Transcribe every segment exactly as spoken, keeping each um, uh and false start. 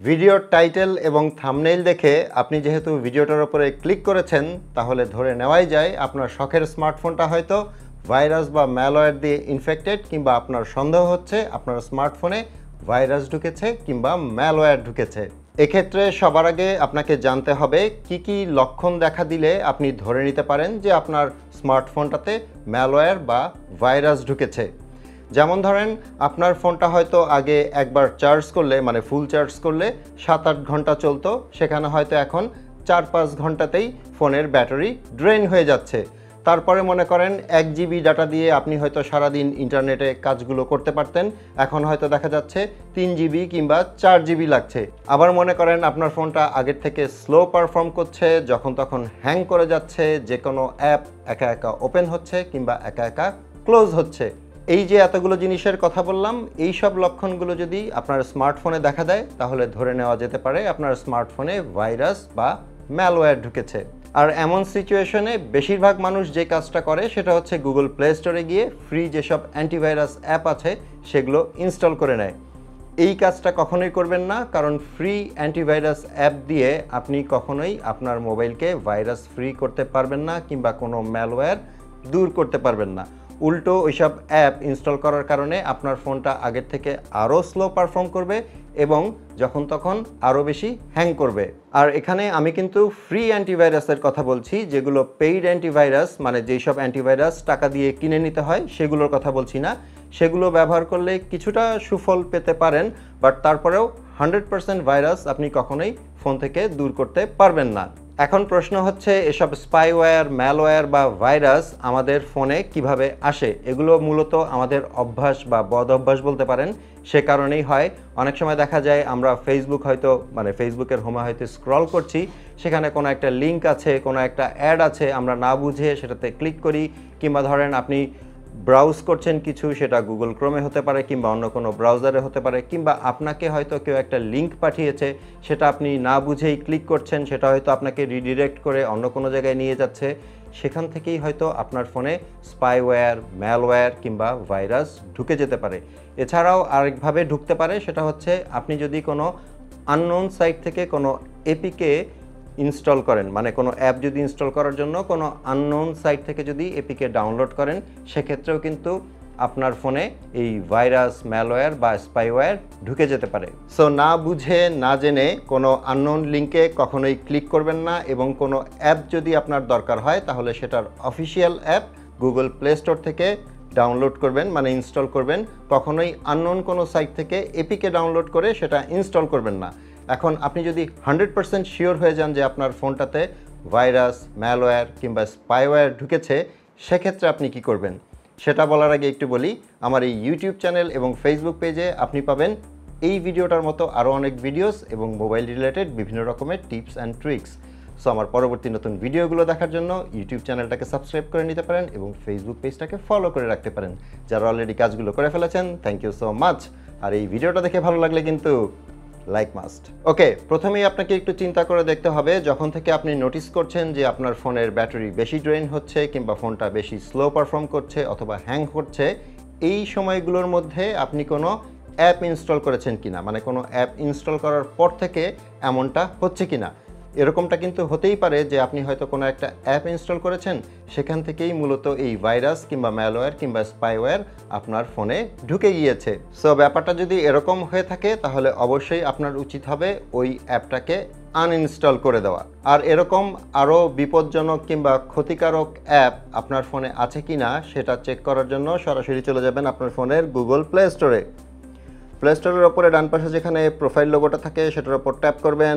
ভিডিওর টাইটেল এবং থাম্বনেইল দেখে আপনি যেহেতু ভিডিওটার উপরে ক্লিক করেছেন, তাহলে ধরে নেওয়াই যায় আপনার শখের স্মার্টফোনটা হয়তো ভাইরাস বা ম্যালওয়্যার দিয়ে ইনফেক্টেড, কিংবা আপনার সন্দেহ হচ্ছে আপনার স্মার্টফোনে ভাইরাস ঢুকেছে কিংবা ম্যালওয়্যার ঢুকেছে। এক্ষেত্রে সবার আগে আপনাকে জানতে হবে কি কি লক্ষণ দেখা দিলে আপনি ধরে নিতে পারেন যে আপনার স্মার্টফোনটাতে ম্যালওয়্যার বা ভাইরাস ঢুকেছে। যেমন ধরেন, আপনার ফোনটা হয়তো আগে একবার চার্জ করলে মানে ফুল চার্জ করলে সাত আট ঘন্টা চলতো, সেখানে হয়তো এখন চার পাঁচ ঘন্টাতেই ফোনের ব্যাটারি ড্রেন হয়ে যাচ্ছে। তারপরে মনে করেন এক জিবি ডাটা দিয়ে আপনি হয়তো সারাদিন ইন্টারনেটে কাজগুলো করতে পারতেন, এখন হয়তো দেখা যাচ্ছে তিন জিবি কিংবা চার জিবি লাগছে। আবার মনে করেন আপনার ফোনটা আগের থেকে স্লো পারফর্ম করছে, যখন তখন হ্যাং করে যাচ্ছে, যে কোনো অ্যাপ একা একা ওপেন হচ্ছে কিংবা একা একা ক্লোজ হচ্ছে। এই যে এতগুলো জিনিসের কথা বললাম, এই সব লক্ষণগুলো যদি আপনার স্মার্টফোনে দেখা দেয় তাহলে ধরে নেওয়া যেতে পারে আপনার স্মার্টফোনে ভাইরাস বা ম্যালওয়্যার ঢুকেছে। আর এমন সিচুয়েশনে বেশিরভাগ মানুষ যে কাজটা করে সেটা হচ্ছে গুগল প্লে স্টোরে গিয়ে ফ্রি যেসব অ্যান্টিভাইরাস অ্যাপ আছে সেগুলো ইনস্টল করে নেয়। এই কাজটা কখনোই করবেন না, কারণ ফ্রি অ্যান্টিভাইরাস অ্যাপ দিয়ে আপনি কখনোই আপনার মোবাইলকে ভাইরাস ফ্রি করতে পারবেন না কিংবা কোনো ম্যালওয়্যার দূর করতে পারবেন না। উল্টো ওইসব অ্যাপ ইনস্টল করার কারণে আপনার ফোনটা আগের থেকে আরও স্লো পারফর্ম করবে এবং যখন তখন আরও বেশি হ্যাং করবে। আর এখানে আমি কিন্তু ফ্রি অ্যান্টিভাইরাসের কথা বলছি, যেগুলো পেইড অ্যান্টিভাইরাস মানে যেই সব অ্যান্টিভাইরাস টাকা দিয়ে কিনে নিতে হয় সেগুলোর কথা বলছি না। সেগুলো ব্যবহার করলে কিছুটা সুফল পেতে পারেন, বাট তারপরেও হান্ড্রেড পার্সেন্ট ভাইরাস আপনি কখনোই ফোন থেকে দূর করতে পারবেন না। এখন প্রশ্ন হচ্ছে, এসব স্পাইওয়্যার, ম্যালওয়্যার বা ভাইরাস আমাদের ফোনে কিভাবে আসে? এগুলো মূলত আমাদের অভ্যাস বা বদ অভ্যাস বলতে পারেন, সে কারণেই হয়। অনেক সময় দেখা যায় আমরা ফেসবুক হয়তো মানে ফেসবুকের হোমে হয়তো স্ক্রল করছি, সেখানে কোনো একটা লিঙ্ক আছে, কোনো একটা অ্যাড আছে, আমরা না বুঝে সেটাতে ক্লিক করি। কিংবা ধরেন আপনি ব্রাউজ করছেন কিছু, সেটা গুগল ক্রোমে হতে পারে কিংবা অন্য কোনো ব্রাউজারে হতে পারে, কিংবা আপনাকে হয়তো কেউ একটা লিঙ্ক পাঠিয়েছে, সেটা আপনি না বুঝেই ক্লিক করছেন, সেটা হয়তো আপনাকে রিডিরেক্ট করে অন্য কোনো জায়গায় নিয়ে যাচ্ছে। সেখান থেকেই হয়তো আপনার ফোনে স্পাইওয়্যার, ম্যালওয়্যার কিংবা ভাইরাস ঢুকে যেতে পারে। এছাড়াও আরেকভাবে ঢুকতে পারে, সেটা হচ্ছে আপনি যদি কোনো আননোন সাইট থেকে কোনো এপিকে ইনস্টল করেন, মানে কোনো অ্যাপ যদি ইনস্টল করার জন্য কোনো আননোন সাইট থেকে যদি এপিকে ডাউনলোড করেন, সেক্ষেত্রেও কিন্তু আপনার ফোনে এই ভাইরাস, ম্যালওয়্যার বা স্পাইওয়্যার ঢুকে যেতে পারে। সো না বুঝে না জেনে কোনো আননোন লিঙ্কে কখনোই ক্লিক করবেন না, এবং কোনো অ্যাপ যদি আপনার দরকার হয় তাহলে সেটার official app Google play store থেকে ডাউনলোড করবেন, মানে ইনস্টল করবেন। কখনোই আননোন কোনো সাইট থেকে এপিকে ডাউনলোড করে সেটা ইনস্টল করবেন না। এখন আপনি যদি হান্ড্রেড পার্সেন্ট শিওর হয়ে যান যে আপনার ফোনটাতে ভাইরাস, ম্যালওয়্যার কিংবা স্পাইওয়্যার ঢুকেছে, সেক্ষেত্রে আপনি কি করবেন সেটা বলার আগে একটু বলি, আমার এই ইউটিউব চ্যানেল এবং ফেসবুক পেজে আপনি পাবেন এই ভিডিওটার মতো আরও অনেক ভিডিওস এবং মোবাইল রিলেটেড বিভিন্ন রকমের টিপস অ্যান্ড ট্রিক্স। সো আমার পরবর্তী নতুন ভিডিওগুলো দেখার জন্য ইউটিউব চ্যানেলটাকে সাবস্ক্রাইব করে নিতে পারেন এবং ফেসবুক পেজটাকে ফলো করে রাখতে পারেন। যারা অলরেডি কাজগুলো করে ফেলেছেন, থ্যাংক ইউ সো মাচ। আর এই ভিডিওটা দেখে ভালো লাগলে কিন্তু লাইক মাস্ট। ওকে, প্রথমেই আপনাকে একটু চিন্তা করে দেখতে হবে, যখন থেকে আপনি নোটিস করছেন যে আপনার ফোনের ব্যাটারি বেশি ড্রেন হচ্ছে কিংবা ফোনটা বেশি স্লো পারফর্ম করছে অথবা হ্যাং করছে, এই সময়গুলোর মধ্যে আপনি কোনো অ্যাপ ইনস্টল করেছেন কিনা, মানে কোনো অ্যাপ ইনস্টল করার পর থেকে এমনটা হচ্ছে কিনা। এরকমটা কিন্তু হতেই পারে যে আপনি হয়তো কোনো একটা অ্যাপ ইনস্টল করেছেন, সেখান থেকেই মূলত এই ভাইরাস কিংবা ম্যালওয়্যার কিংবা স্পাইওয়্যার আপনার ফোনে ঢুকে গিয়েছে। সো ব্যাপারটা যদি এরকম হয়ে থাকে তাহলে অবশ্যই আপনার উচিত হবে ওই অ্যাপটাকে আনইনস্টল করে দেওয়া। আর এরকম আরও বিপজ্জনক কিংবা ক্ষতিকারক অ্যাপ আপনার ফোনে আছে কি না সেটা চেক করার জন্য সরাসরি চলে যাবেন আপনার ফোনের গুগল প্লে স্টোরে। প্লে স্টোরের ওপরে ডান পাশে যেখানে প্রোফাইল লোগোটা থাকে সেটার ওপর ট্যাপ করবেন।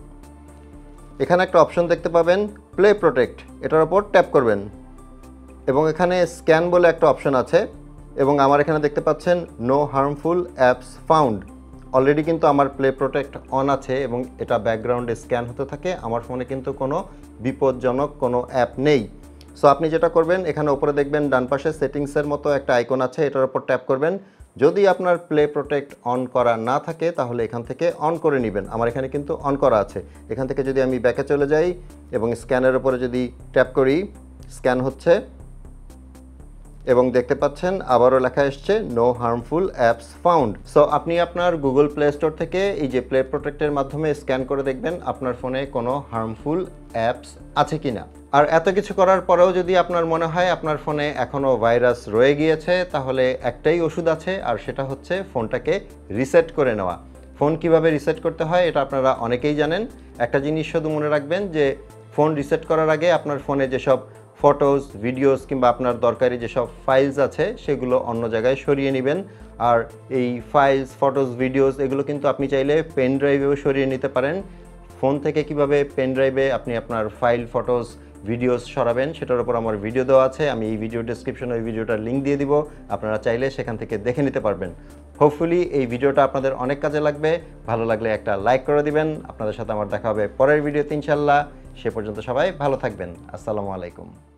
এখানে একটা অপশন দেখতে পাবেন প্লে প্রোটেক্ট, এটার ওপর ট্যাপ করবেন এবং এখানে স্ক্যান বলে একটা অপশন আছে এবং আমার এখানে দেখতে পাচ্ছেন no harmful apps found. Already কিন্তু আমার প্লে প্রোটেক্ট অন আছে এবং এটা ব্যাকগ্রাউন্ডে স্ক্যান হতে থাকে। আমার ফোনে কিন্তু কোনো বিপজ্জনক কোনো অ্যাপ নেই। সো আপনি যেটা করবেন, এখানে উপরে দেখবেন ডান পাশে সেটিংসের মতো একটা আইকন আছে, এটার উপর ট্যাপ করবেন। যদি আপনার প্লে প্রোটেক্ট অন করা না থাকে তাহলে এখান থেকে অন করে নেবেন। আমার এখানে কিন্তু অন করা আছে। এখান থেকে যদি আমি ব্যাকে চলে যাই এবং স্ক্যানের উপরে যদি ট্যাপ করি, স্ক্যান হচ্ছে এবং দেখতে পাচ্ছেন আবারও লেখা এসছে no harmful apps found. So আপনি আপনার গুগল প্লে স্টোর থেকে এই যে প্লে প্রোটেক্টের মাধ্যমে স্ক্যান করে দেখবেন আপনার ফোনে কোনো হার্মফুল অ্যাপস আছে কিনা। আর এত কিছু করার পরেও যদি আপনার মনে হয় আপনার ফোনে এখনও ভাইরাস রয়ে গিয়েছে, তাহলে একটাই ওষুধ আছে, আর সেটা হচ্ছে ফোনটাকে রিসেট করে নেওয়া। ফোন কিভাবে রিসেট করতে হয় এটা আপনারা অনেকেই জানেন। একটা জিনিস শুধু মনে রাখবেন যে ফোন রিসেট করার আগে আপনার ফোনে যেসব ফটোস, ভিডিওস কিংবা আপনার দরকারি যেসব ফাইলস আছে সেগুলো অন্য জায়গায় সরিয়ে নেবেন। আর এই ফাইলস, ফটোস, ভিডিওস এগুলো কিন্তু আপনি চাইলে পেন ড্রাইভেও সরিয়ে নিতে পারেন। ফোন থেকে কিভাবে পেন ড্রাইভে আপনি আপনার ফাইল, ফটোস, ভিডিওস সরাবেন সেটার উপর আমার ভিডিও দেওয়া আছে। আমি এই ভিডিও ডেসক্রিপশনে ওই ভিডিওটার লিঙ্ক দিয়ে দিব, আপনারা চাইলে সেখান থেকে দেখে নিতে পারবেন। হোপফুলি এই ভিডিওটা আপনাদের অনেক কাজে লাগবে। ভালো লাগলে একটা লাইক করে দিবেন। আপনাদের সাথে আমার দেখা হবে পরের ভিডিওতে ইনশাল্লাহ। সে পর্যন্ত সবাই ভালো থাকবেন। আসসালামু আলাইকুম।